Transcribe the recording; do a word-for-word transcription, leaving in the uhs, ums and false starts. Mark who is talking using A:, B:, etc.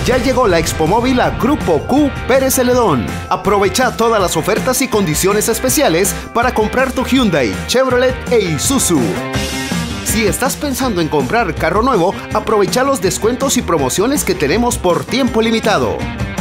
A: Ya llegó la Expo Móvil a Grupo Q Pérez Celedón. Aprovecha todas las ofertas y condiciones especiales para comprar tu Hyundai, Chevrolet e Isuzu. Si estás pensando en comprar carro nuevo, aprovecha los descuentos y promociones que tenemos por tiempo limitado.